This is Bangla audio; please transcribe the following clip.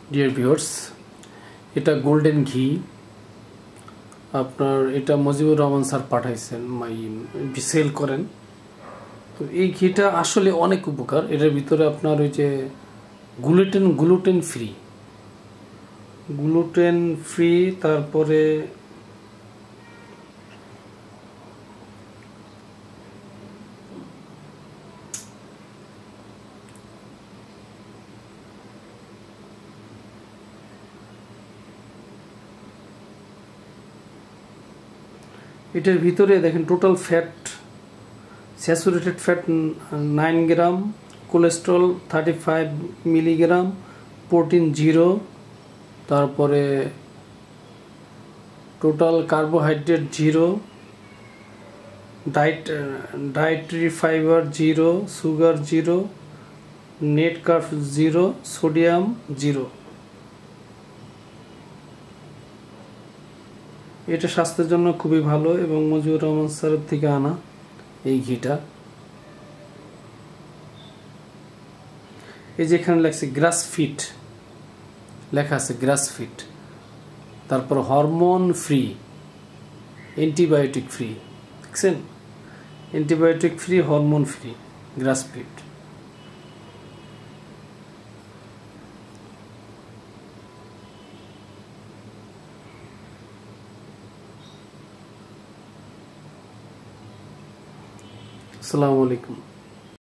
ডিয়ার ভিউয়ার্স, এটা গোল্ডেন ঘি। আপনার এটা মুজিবুর রহমান স্যার পাঠাইছেন, সেল করেন। তো এই ঘিটা আসলে অনেক উপকার। এটার ভিতরে আপনার ওই যে গ্লুটেন ফ্রি, তারপরে এটার ভিতরে দেখেন টোটাল ফ্যাট, স্যাচুরেটেড ফ্যাট 9 গ্রাম, কোলেস্ট্রল 35 মিলিগ্রাম, প্রোটিন 0, তারপরে total carbohydrate 0, dietary fibre 0, sugar 0, net carb 0, sodium 0। এটা স্বাস্থ্যের জন্য খুবই ভালো এবং মুজিবুর রহমান স্যারের থেকে আনা এই ঘিটা। এই যে এখানে লেখছে গ্রাস ফিট, লেখা আছে গ্রাস ফিট, তারপর হরমোন ফ্রি, অ্যান্টিবায়োটিক ফ্রি, দেখছেন? Antibiotic free, hormone free, grass fed. আসসালামু আলাইকুম।